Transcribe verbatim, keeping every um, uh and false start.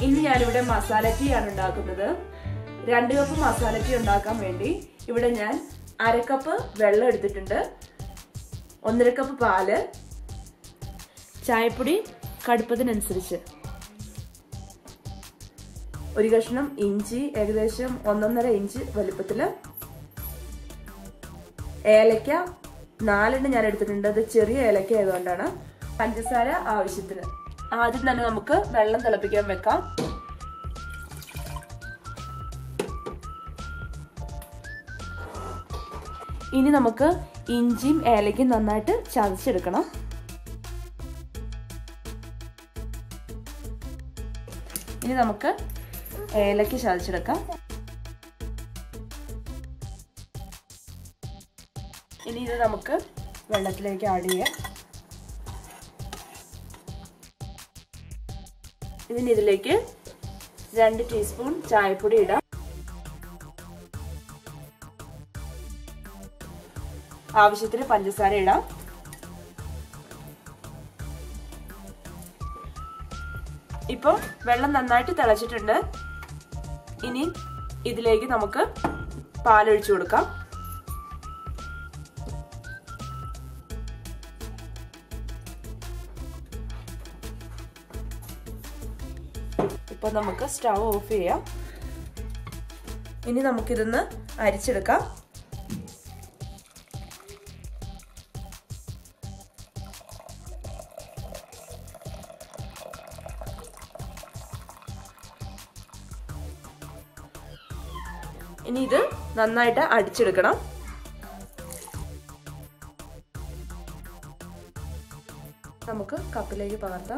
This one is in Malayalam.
ഇന്ന് ഞാനിവിടെ മസാല ടീ ആണ് ഉണ്ടാക്കുന്നത്. രണ്ട് കപ്പ് മസാല ടീ ഉണ്ടാക്കാൻ വേണ്ടി ഇവിടെ ഞാൻ അര കപ്പ് വെള്ളം എടുത്തിട്ടുണ്ട്, ഒന്നര കപ്പ് പാല്, ചായപ്പൊടി കടുപ്പത്തിനനുസരിച്ച്, ഒരു കഷ്ണം ഇഞ്ചി ഏകദേശം ഒന്നൊന്നര ഇഞ്ച് വലുപ്പത്തില്, ഏലക്ക നാലെണ്ണം ഞാൻ എടുത്തിട്ടുണ്ട്, അത് ചെറിയ ഏലക്ക ആയതുകൊണ്ടാണ്, പഞ്ചസാര ആവശ്യത്തിന്. ആദ്യം തന്നെ നമുക്ക് വെള്ളം തിളപ്പിക്കാൻ വെക്കാം. ഇനി നമുക്ക് ഇഞ്ചിയും ഏലക്കയും നന്നായിട്ട് ചതച്ചെടുക്കണം. ഇനി നമുക്ക് ഏലക്ക ചതച്ചെടുക്കാം. ഇനി ഇത് നമുക്ക് വെള്ളത്തിലേക്ക് ആഡ് ചെയ്യാം. ഇനി ഇതിലേക്ക് രണ്ട് ടീസ്പൂൺ ചായപ്പൊടി ഇടാം. ആവശ്യത്തിന് പഞ്ചസാര ഇടാം. ഇപ്പൊ വെള്ളം നന്നായിട്ട് തിളച്ചിട്ടുണ്ട്. ഇനി ഇതിലേക്ക് നമുക്ക് പാലൊഴിച്ചു കൊടുക്കാം. ഇപ്പൊ നമുക്ക് സ്റ്റൗ ഓഫ് ചെയ്യാം. ഇനി നമുക്കിതൊന്ന് അരിച്ചെടുക്കാം. ഇനി ഇത് നന്നായിട്ട് അടിച്ചെടുക്കണം. നമുക്ക് കപ്പിലേക്ക് പകർത്താം.